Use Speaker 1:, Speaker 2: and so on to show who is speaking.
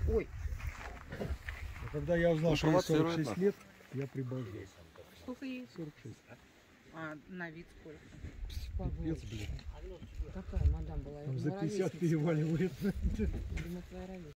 Speaker 1: Ой.
Speaker 2: А когда я узнал, что ей 46 лет, я прибалдел.
Speaker 1: Сколько ей?
Speaker 2: 46.
Speaker 1: А на вид сколько?
Speaker 2: Пипец, блин.
Speaker 1: Какая мадам была?
Speaker 2: Там за 50 переваливает.
Speaker 1: Видимо, твоя ровесница.